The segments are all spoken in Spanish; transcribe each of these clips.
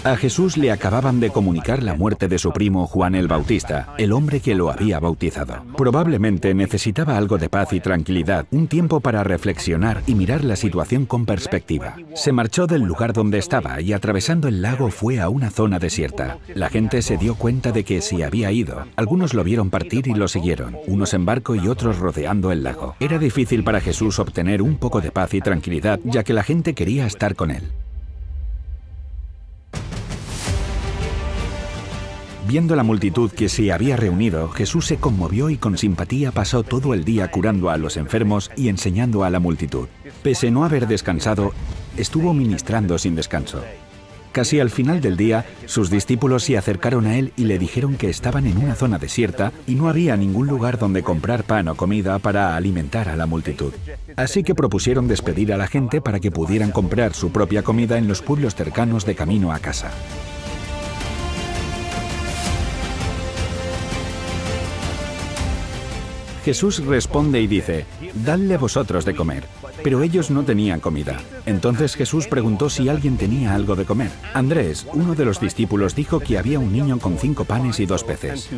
A Jesús le acababan de comunicar la muerte de su primo Juan el Bautista, el hombre que lo había bautizado. Probablemente necesitaba algo de paz y tranquilidad, un tiempo para reflexionar y mirar la situación con perspectiva. Se marchó del lugar donde estaba y atravesando el lago fue a una zona desierta. La gente se dio cuenta de que se había ido. Algunos lo vieron partir y lo siguieron, unos en barco y otros rodeando el lago. Era difícil para Jesús obtener un poco de paz y tranquilidad, ya que la gente quería estar con él. Viendo la multitud que se había reunido, Jesús se conmovió y con simpatía pasó todo el día curando a los enfermos y enseñando a la multitud. Pese a no haber descansado, estuvo ministrando sin descanso. Casi al final del día, sus discípulos se acercaron a él y le dijeron que estaban en una zona desierta y no había ningún lugar donde comprar pan o comida para alimentar a la multitud. Así que propusieron despedir a la gente para que pudieran comprar su propia comida en los pueblos cercanos de camino a casa. Jesús responde y dice, «Dadle vosotros de comer». Pero ellos no tenían comida. Entonces Jesús preguntó si alguien tenía algo de comer. Andrés, uno de los discípulos, dijo que había un niño con 5 panes y 2 peces.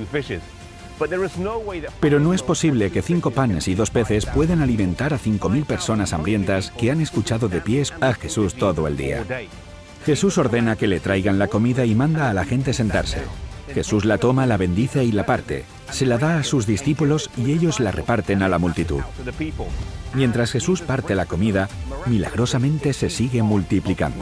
Pero no es posible que 5 panes y 2 peces puedan alimentar a 5.000 personas hambrientas que han escuchado de pies a Jesús todo el día. Jesús ordena que le traigan la comida y manda a la gente sentarse. Jesús la toma, la bendice y la parte. Se la da a sus discípulos y ellos la reparten a la multitud. Mientras Jesús parte la comida, milagrosamente se sigue multiplicando.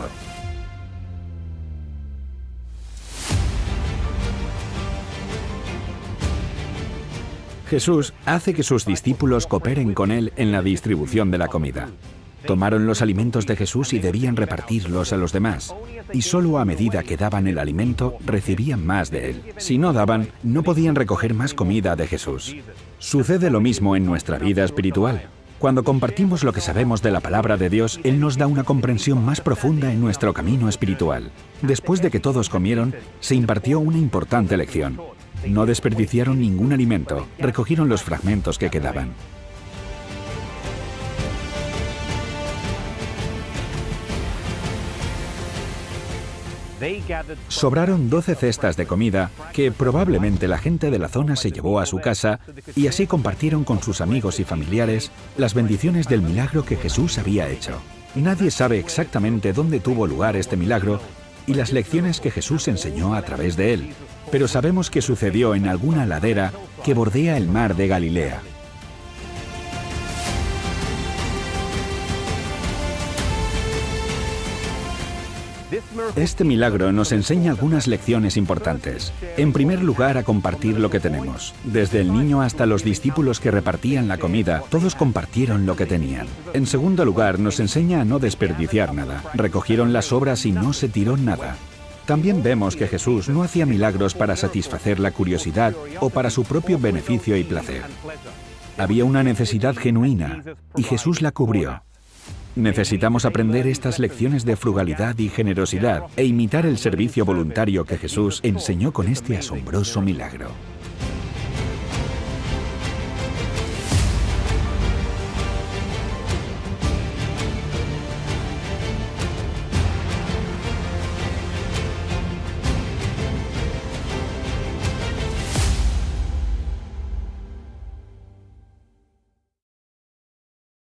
Jesús hace que sus discípulos cooperen con él en la distribución de la comida. Tomaron los alimentos de Jesús y debían repartirlos a los demás. Y solo a medida que daban el alimento, recibían más de él. Si no daban, no podían recoger más comida de Jesús. Sucede lo mismo en nuestra vida espiritual. Cuando compartimos lo que sabemos de la palabra de Dios, Él nos da una comprensión más profunda en nuestro camino espiritual. Después de que todos comieron, se impartió una importante lección. No desperdiciaron ningún alimento, recogieron los fragmentos que quedaban. Sobraron 12 cestas de comida que probablemente la gente de la zona se llevó a su casa y así compartieron con sus amigos y familiares las bendiciones del milagro que Jesús había hecho. Nadie sabe exactamente dónde tuvo lugar este milagro y las lecciones que Jesús enseñó a través de él, pero sabemos que sucedió en alguna ladera que bordea el mar de Galilea. Este milagro nos enseña algunas lecciones importantes. En primer lugar, a compartir lo que tenemos. Desde el niño hasta los discípulos que repartían la comida, todos compartieron lo que tenían. En segundo lugar, nos enseña a no desperdiciar nada. Recogieron las sobras y no se tiró nada. También vemos que Jesús no hacía milagros para satisfacer la curiosidad o para su propio beneficio y placer. Había una necesidad genuina y Jesús la cubrió. Necesitamos aprender estas lecciones de frugalidad y generosidad e imitar el servicio voluntario que Jesús enseñó con este asombroso milagro.